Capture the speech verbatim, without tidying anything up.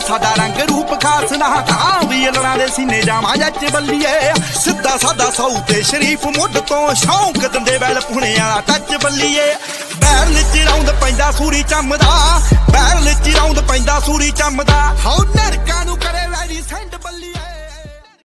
साडा रंग रूप खास ना कहाँ भी लड़ा दे सीने जावा जच बल्लीए सीधा सादा सौ ते शरीफ मुੱਢ ਤੋਂ शौक दंदे बैल पुणे वाला टच बल्लीए बैल च रौंद पैंदा सूरी चमदा बैल च रौंद पैंदा सूरी चमदा हौ नरक